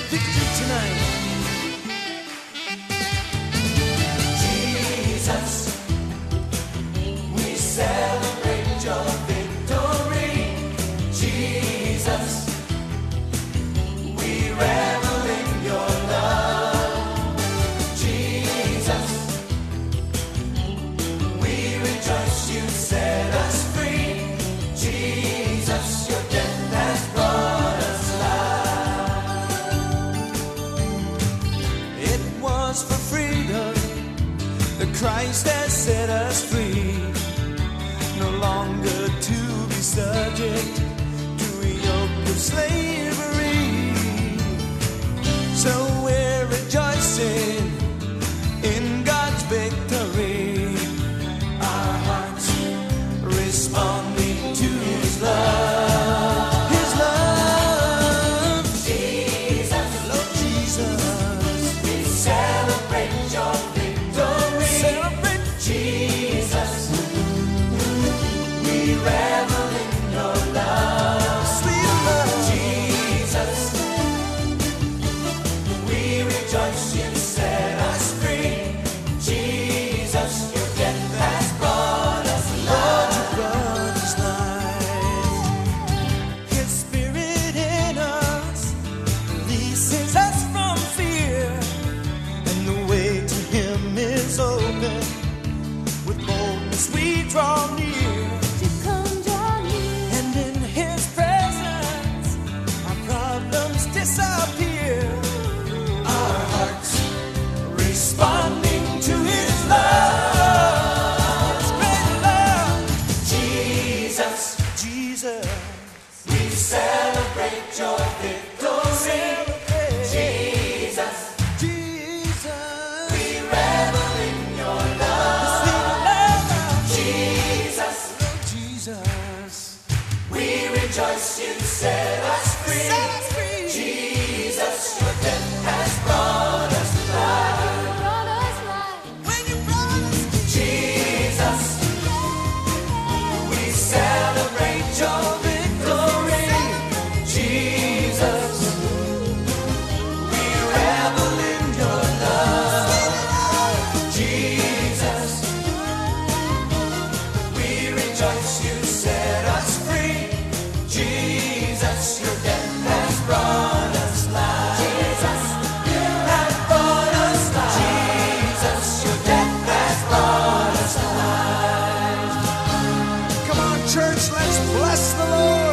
victory tonight. Jesus, we celebrate your victory. Jesus, we revel in your love. Jesus, we rejoice you set us free. Jesus, your death has brought us life. It was for freedom that Christ has set us free, no longer to be subject to a yoke of slavery. So we're rejoicing in God's victory, our hearts responding to His love. His love, Jesus, Lord Jesus, we celebrate your victory. Celebrate Jesus, we revel in your love. Sweet love, Jesus, we rejoice you set us free. Jesus, your death has brought us life. Lord, you brought us life. His Spirit in us releases us from fear, and the way to Him is open. With boldness we draw near, To come draw near. and in His presence our problems disappear. Our hearts responding to His love. His great love. Jesus, Jesus, we celebrate your victory. Jesus, Jesus, we revel in your love. Jesus, Jesus, we rejoice you set us free. Jesus, your death has brought us life. Brought us life. When you brought us to Jesus, we celebrate your victory. Jesus, we revel in your love. Jesus, we rejoice you set us free. Jesus, your death has brought us life. Jesus, you have brought us life. Jesus, your death has brought us life. Come on, church, let's bless the Lord.